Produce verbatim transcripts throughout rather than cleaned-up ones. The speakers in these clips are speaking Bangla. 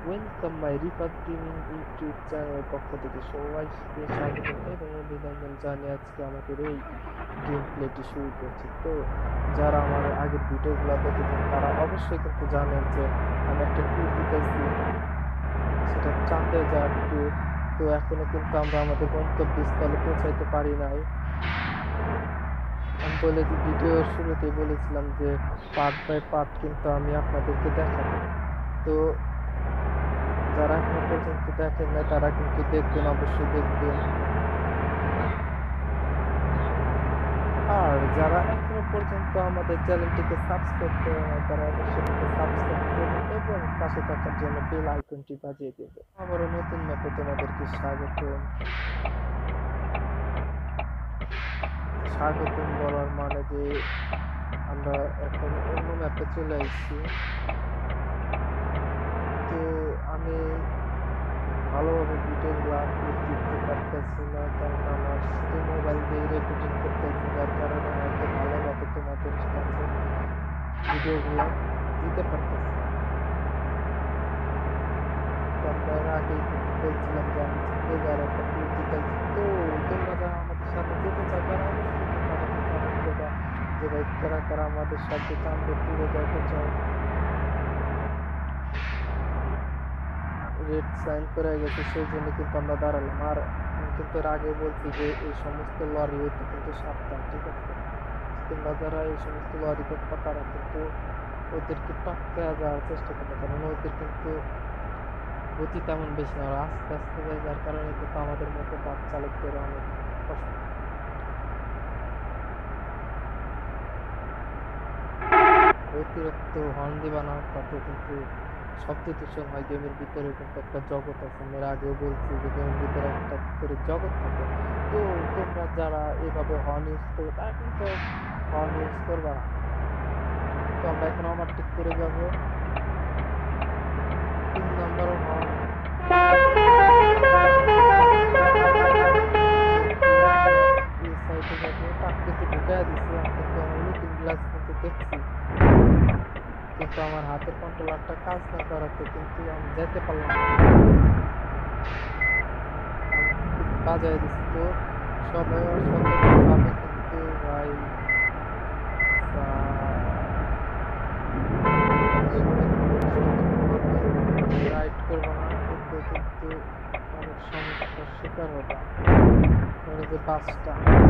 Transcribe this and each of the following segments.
ওয়েলকাম মাই রিপাত গেমিং ইউটিউব চ্যানেলের পক্ষ থেকে সবাইকে স্বাগত এবং অভিনন্দন জানিয়ে আজকে আমাদের এই গেম প্লেটি শুরু করছি। তো যারা আমার আগের ভিডিওগুলো দেখেছেন তারা অবশ্যই কিন্তু জানেন যে আমি একটা ট্যুর দিতেছি, সেটা চাঁদে যাওয়ার ট্যুর। তো এখনো কিন্তু আমরা আমাদের গন্তব্যস্থলে পৌঁছাইতে পারি নাই। আমি বলে ভিডিওর শুরুতেই বলেছিলাম যে পার্ট বাই পার্ট কিন্তু আমি আপনাদেরকে দেখাবো। তো যারা এখনো পর্যন্ত দেখেন না তারা কিন্তু দেখবেন, অবশ্যই দেখবেন। আর যারা এখনো পর্যন্ত আমাদের চ্যানেলটিকে সাবস্ক্রাইব করে না তারা অবশ্যই সাবস্ক্রাইব করবেন এবং পাশে থাকার জন্য বেল আইকনটি বাজিয়ে দেবে। আবারও নতুন ম্যাপে তোমাদেরকে স্বাগত। স্বাগতম বলার মানে যে আমরা এখন অন্য ম্যাপে চলে আসছি। তো আমি ভালোভাবে ভিডিওগুলো আপলোড দিতে পারতেছি না, কারণ আমার শুধু মোবাইল দিয়ে রেকর্ডিং করতেছি, যার কারণে হয়তো ভালোভাবে তোমাদের কাছে ভিডিওগুলো দিতে পারতেছি না। তো আমরা আগেই কিন্তু বলছিলাম যে আমি চিন্তা যার একটা ট্যুর দিতেছি। তো তোমরা যারা আমাদের সাথে যেতে চাও তারা অবশ্যই কিন্তু আমাকে কমেন্ট করবা যে ভাই কারা কারা আমাদের সাথে চাঁদের ট্যুরে যেতে চাও। রেড সাইন করে গেছে, সেই জন্য কিন্তু আমরা দাঁড়ালাম। আর আমি কিন্তু এর আগে বলছি যে এই সমস্ত লরি হইতে কিন্তু সাবধান, ঠিক আছে? তোমরা যারা এই সমস্ত লরি দেখবা তারা কিন্তু ওদেরকে টপকে যাওয়ার চেষ্টা করবে, কারণ ওদের কিন্তু গতি তেমন বেশি না, আস্তে আস্তে যায়, যার কারণে কিন্তু আমাদের মতো বাস চালকদের অনেক কষ্ট। অতিরিক্ত হর্ন দিবা না, তাতে কিন্তু শব্দ দূষণ হয়। গেমের ভিতরে কিন্তু একটা জগৎ আছে, আমি এর আগেও বলছি যে গেমের ভিতরে একটা ভিতরে জগৎ থাকে। তো তোমরা যারা এভাবে হর্ন ইউজ করবে তারা কিন্তু হর্ন ইউজ করবা না। তো আমরা এখন ওভারটেক করে যাব। তিন নম্বর হর্ন এই সাইডে যাবো, তার কিন্তু ঢুকাই দিচ্ছি। আমি কিন্তু আমার লুকিং গ্লাস কিন্তু দেখছি, কিন্তু আমার হাতের কন্ট্রোলারটা কাজ না করাতে কিন্তু আমি যেতে পারলাম না। আমি কিন্তু বাজায় দিচ্ছি। তো সবাই অসতর্কভাবে কিন্তু ভাই রাইড করবো না, কিন্তু কিন্তু অনেক সমস্যার শিকার হবা। ধরো যে বাসটা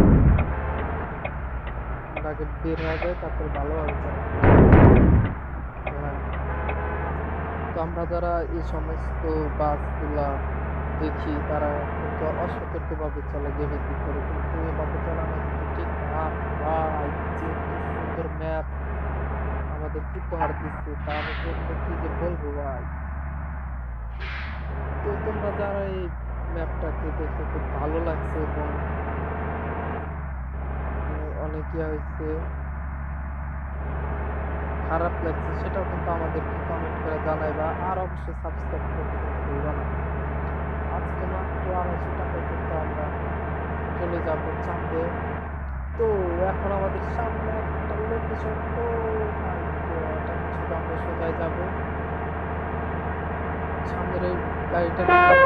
আগে বের হয়ে যায়, তারপর ভালোভাবে চালাবো। তো আমরা যারা এই সমস্ত বাসগুলা দেখি তারা কিন্তু অসতর্কভাবে চলে গেমের ভিতরে, কিন্তু এভাবে চালানো কিন্তু ঠিক না। ভাই যে কি সুন্দর ম্যাপ আমাদের উপহার দিচ্ছে, তার জন্য কি যে বলবো ভাই। তো তোমরা যারা এই ম্যাপটাকে দেখে খুব ভালো লাগছে এবং অনেক ইয়ে হয়েছে, খারাপ লাগছে, সেটাও কিন্তু আমাদেরকে কমেন্ট করে জানাইবা। আর অবশ্যই সাবস্ক্রাইব করতে কিন্তু ভুলবা না। আজকে মাত্র আড়াইশো টাকা কিন্তু আমরা চলে যাব চাঁদে। তো এখন আমাদের সামনে একটা লোকেশন। ও মাই গড, এখন শুধু আমরা সোজাই যাব। সামনের এই গাড়িটা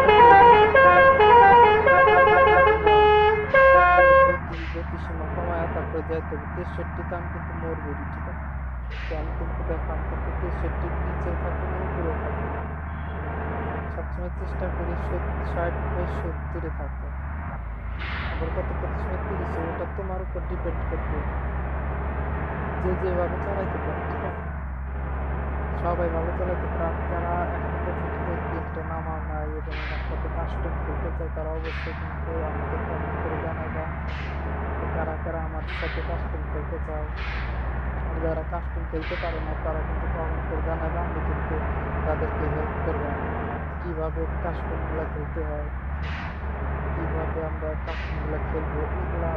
গতিসীমা কমায়, তারপরে যাইতে হবে তেষট্টিতে। আমি কিন্তু মরবরি, ঠিক আছে? তো আমি কিন্তু দেখলাম কিন্তু তেষট্টির নিচে থাকি না, উপরে থাকি। সবসময় চেষ্টা করি ষাট বা সত্তরে থাকতে। আবার কত কত সময় তিরিশে, ওটা তোমার উপর ডিপেন্ড করবে যে যেভাবে চালাইতে পারে, ঠিক আছে? সবাই ভালো চালাইতে পারে। যারা এখন পর্যন্ত গেমটা নামার নাই এবং আমার সাথে কাস্টম খেলতে চায় তারা অবশ্যই কিন্তু আমাদের কমেন্ট করে জানাবা কারা কারা আমার সাথে কাস্টম খেলতে চায়। আর যারা কাস্টম খেলতে পারে না তারা কিন্তু কমেন্ট করে জানাবে, আমি কিন্তু তাদেরকে হেল্প করবো কীভাবে কাস্টমগুলো খেলতে হয়, কীভাবে আমরা কাস্টমগুলো খেলবো। এগুলা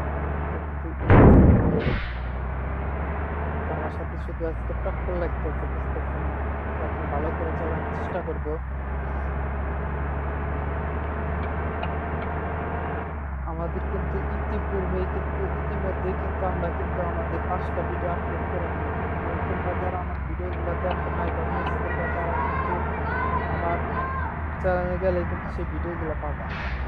আমার সাথে শুধু আজকে টক্কর লাগতেছে, বুঝতেছি না। এখন ভালো করে চালানোর চেষ্টা করবো। আমাদের কিন্তু ইতিপূর্বে কিন্তু ইতিমধ্যে কিন্তু আমরা কিন্তু আমাদের পাঁচটা ভিডিও আপলোড করে দিই। তোমরা যারা আমার ভিডিওগুলো দেখো নাই বা মিস করবে তারা কিন্তু আমার চ্যানেলে গেলে কিন্তু সেই ভিডিওগুলো পাবা।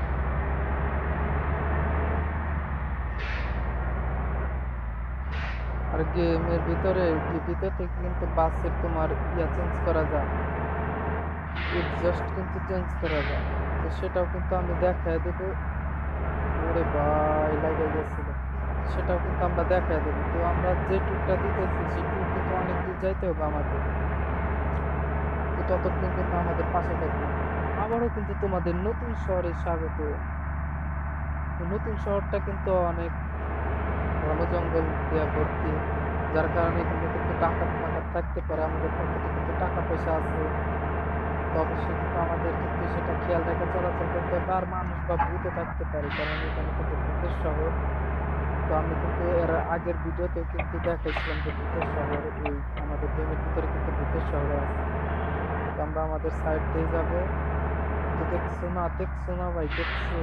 আর গেমের ভিতরে ভিতর থেকে কিন্তু বাসের তোমার ইয়া চেঞ্জ করা যায়, এক্সস্ট কিন্তু চেঞ্জ করা যায়। তো সেটাও কিন্তু আমি দেখায় দেবো। ওরে ভাই লাগে গেছিল, সেটাও কিন্তু আমরা দেখায় দেবো। তো আমরা যে ট্যুরটা দিতেছি সেই ট্যুর কিন্তু অনেক দূর যাইতে হবে আমাদের। তো ততক্ষণ কিন্তু আমাদের পাশে থাকবে। আবারও কিন্তু তোমাদের নতুন শহরে স্বাগত। তো নতুন শহরটা কিন্তু অনেক ঘন জঙ্গল দিয়ে ভর্তি, যার কারণে এখানে কিন্তু ডাকাত মাকাত থাকতে পারে। আমাদের পকেটে কিন্তু টাকা পয়সা আছে, তো অবশ্যই কিন্তু আমাদের কিন্তু সেটা খেয়াল রেখে চলাচল করতে হবে। আর মানুষ বা ভূতও থাকতে পারে, কারণ এখানে কিন্তু ভূতের শহর। তো আমি কিন্তু এর আগের ভিডিওতেও কিন্তু দেখাইছিলাম যে ভূতের শহর এই আমাদের গেমের ভিতরে কিন্তু ভূতের শহর আছে। তো আমরা আমাদের সাইড দিয়ে যাবো। তো দেখছো না, দেখছো না ভাই, দেখছো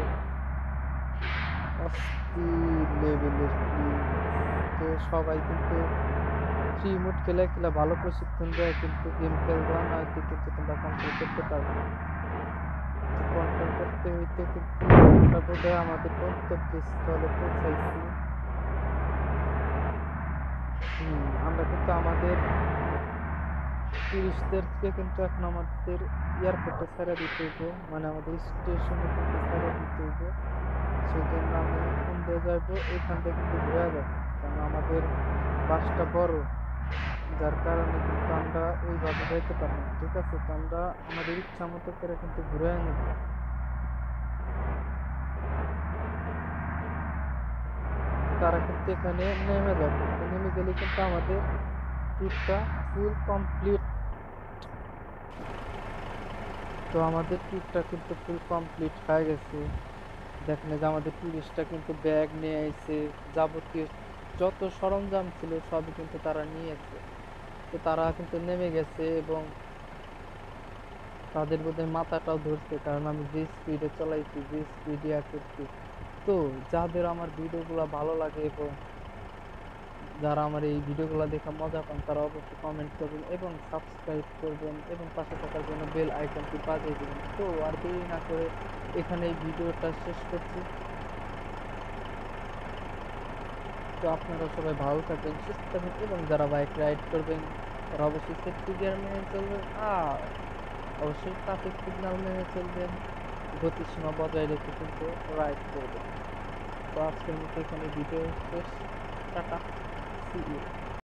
অস্থির লেভেলের প্লেস। তো সবাই কিন্তু ফ্রি মোড খেলে খেলে ভালো প্রশিক্ষণ দেয়, কিন্তু গেম খেলবা না হয়তো কিন্তু তোমরা কন্ট্রোল করতে পারবে না। কন্ট্রোল করতে হইতে কিন্তু আমরা বোধহয় আমাদের গন্তব্যস্থলে পৌঁছাইছি। হম আমরা কিন্তু আমাদের টুরিস্টদেরকে কিন্তু এখন আমাদের এয়ারপোর্টে ছেড়ে দিতে হইব, মানে আমাদের স্টেশনে কিন্তু ছেড়ে দিতে হইব। সেই জন্য আমি কোন দিয়ে যাবো, এখান থেকে কিন্তু ঘুরে যাবো, কারণ আমাদের বাসটা বড়, যার কারণে কিন্তু আমরা ওইভাবে যাইতে পারবো না। ঠিক আছে, তো আমরা আমাদের ইচ্ছা মতো করে কিন্তু ঘুরে নেব। তারা কিন্তু এখানে নেমে যাবে, নেমে গেলে কিন্তু আমাদের ট্যুরটা ফুল কমপ্লিট। তো আমাদের ট্যুরটা কিন্তু ফুল কমপ্লিট হয়ে গেছে। দেখেন যে আমাদের টুরিস্টটা কিন্তু ব্যাগ নিয়ে আইছে, যাবতীয় যত সরঞ্জাম ছিল সবই কিন্তু তারা নিয়েছে। তো তারা কিন্তু নেমে গেছে, এবং তাদের বোধহয় মাথাটাও ধরছে, কারণ আমি যে স্পিডে চলাইছি, যে স্পিডে করছি। তো যাদের আমার ভিডিওগুলো ভালো লাগে এবং যারা আমার এই ভিডিওগুলো দেখে মজা পান, তারা অবশ্যই কমেন্ট করবেন এবং সাবস্ক্রাইব করবেন এবং পাশে থাকার জন্য বেল আইকনটি বাজিয়ে দেবেন। তো আর দেরি না করে এখানে এই ভিডিওটা শেষ করছি। তো আপনারা সবাই ভালো থাকবেন, সুস্থ থাকবেন, এবং যারা বাইক রাইড করবেন তারা অবশ্যই সেফটি গিয়ার মেনে চলবেন, আর অবশ্যই ট্রাফিক সিগন্যাল মেনে চলবেন, গতিসীমা বজায় রেখে কিন্তু রাইড করবেন। তো আজকের মতো এখানে ভিডিও শেষ। Tata, see you.